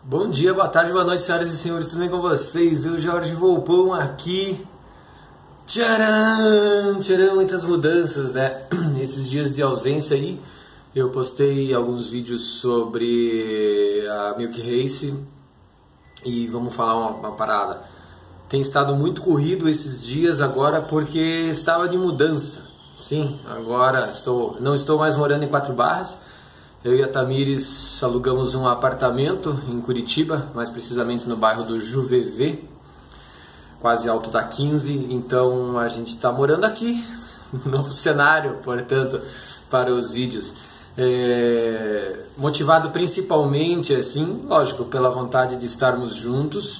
Bom dia, boa tarde, boa noite, senhoras e senhores, tudo bem com vocês? Eu, Jorge Volpão, aqui. Tcharam! Tcharam, muitas mudanças, né? Esses dias de ausência aí, eu postei alguns vídeos sobre a Milk Race e vamos falar uma parada. Tem estado muito corrido esses dias agora porque estava de mudança. Sim, agora não estou mais morando em Quatro Barras. Eu e a Tamires alugamos um apartamento em Curitiba, mais precisamente no bairro do Juvevê, quase Alto da 15. Então a gente está morando aqui, novo cenário, portanto, para os vídeos. Motivado principalmente, assim, lógico, pela vontade de estarmos juntos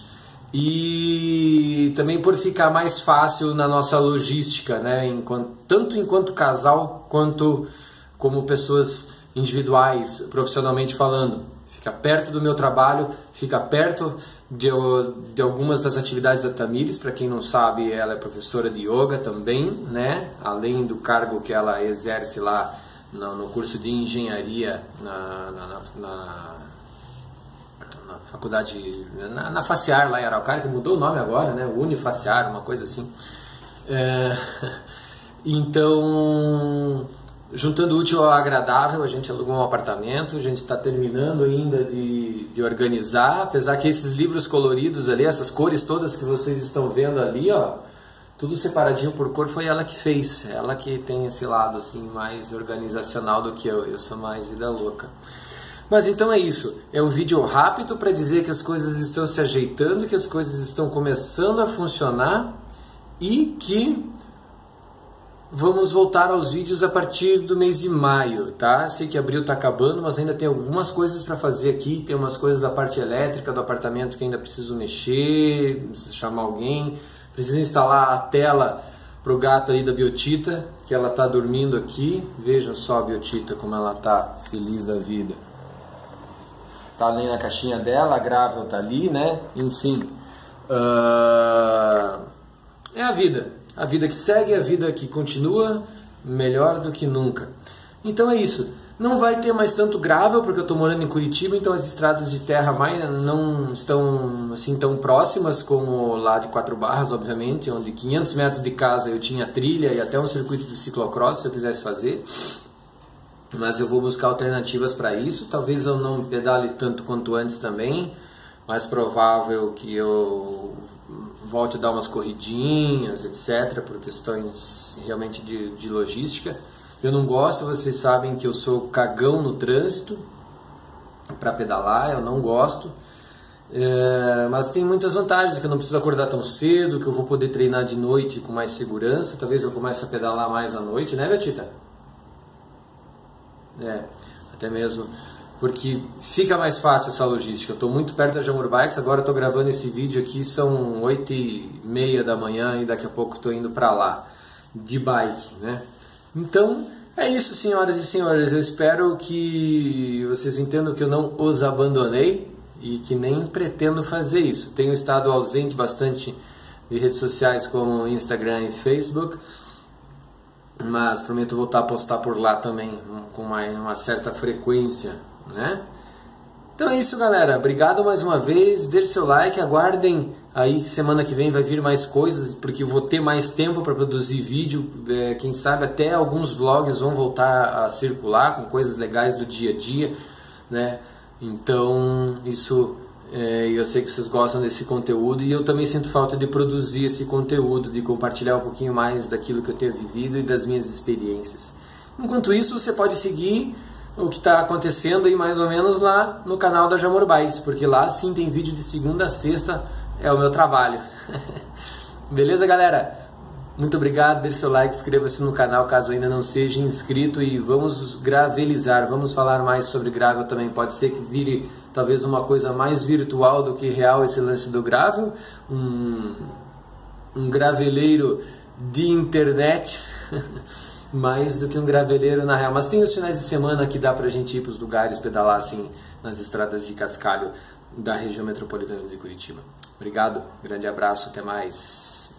e também por ficar mais fácil na nossa logística, né? Tanto enquanto casal quanto como pessoas individuais, profissionalmente falando. Fica perto do meu trabalho, fica perto de algumas das atividades da Tamires. Para quem não sabe, ela é professora de yoga também, né? Além do cargo que ela exerce lá no curso de engenharia na faculdade, na Faciar lá em Araucária, que mudou o nome agora, né? Unifaciar, uma coisa assim. Então, juntando o útil ao agradável, a gente alugou um apartamento, a gente está terminando ainda de organizar, apesar que esses livros coloridos ali, essas cores todas que vocês estão vendo ali, ó, tudo separadinho por cor, foi ela que fez. Ela que tem esse lado assim mais organizacional do que eu sou mais vida louca. Mas então é isso, é um vídeo rápido para dizer que as coisas estão se ajeitando, que as coisas estão começando a funcionar e que vamos voltar aos vídeos a partir do mês de maio, tá? Sei que abril tá acabando, mas ainda tem algumas coisas para fazer aqui. Tem umas coisas da parte elétrica do apartamento que ainda preciso mexer, preciso chamar alguém. Preciso instalar a tela pro gato aí da Biotita, que ela tá dormindo aqui. Vejam só a Biotita como ela tá feliz da vida. Tá ali na caixinha dela, a Grável tá ali, né? Enfim, é a vida. A vida que segue, a vida que continua melhor do que nunca. Então é isso. Não vai ter mais tanto gravel, porque eu estou morando em Curitiba, então as estradas de terra não estão assim tão próximas como lá de Quatro Barras, obviamente, onde 500 metros de casa eu tinha trilha e até um circuito de ciclocross se eu quisesse fazer. Mas eu vou buscar alternativas para isso. Talvez eu não pedale tanto quanto antes também. Mais provável que eu volte a dar umas corridinhas, etc., por questões realmente de logística. Eu não gosto, vocês sabem que eu sou cagão no trânsito para pedalar, eu não gosto. Mas tem muitas vantagens, que eu não preciso acordar tão cedo, que eu vou poder treinar de noite com mais segurança. Talvez eu comece a pedalar mais à noite, né, Betita? Até mesmo porque fica mais fácil essa logística. Eu estou muito perto da Jamur Bikes, agora estou gravando esse vídeo aqui, são 8h30 da manhã e daqui a pouco estou indo para lá, de bike, né? Então, é isso, senhoras e senhores, eu espero que vocês entendam que eu não os abandonei e que nem pretendo fazer isso. Tenho estado ausente bastante de redes sociais como Instagram e Facebook, mas prometo voltar a postar por lá também com uma certa frequência, né? Então é isso, galera, obrigado mais uma vez, deixe seu like, aguardem aí que semana que vem vai vir mais coisas, porque vou ter mais tempo para produzir vídeo, quem sabe até alguns vlogs vão voltar a circular com coisas legais do dia a dia, né? Então isso, eu sei que vocês gostam desse conteúdo e eu também sinto falta de produzir esse conteúdo, de compartilhar um pouquinho mais daquilo que eu tenho vivido e das minhas experiências. Enquanto isso, você pode seguir o que está acontecendo aí mais ou menos lá no canal da Jamur Bikes, porque lá sim tem vídeo de segunda a sexta, é o meu trabalho. Beleza, galera? Muito obrigado, deixe seu like, inscreva-se no canal caso ainda não seja inscrito e vamos gravelizar, vamos falar mais sobre gravel também. Pode ser que vire talvez uma coisa mais virtual do que real esse lance do gravel, um graveleiro de internet, mais do que um graveleiro na real. Mas tem os finais de semana que dá pra gente ir pros lugares, pedalar assim nas estradas de cascalho da região metropolitana de Curitiba. Obrigado, grande abraço, até mais.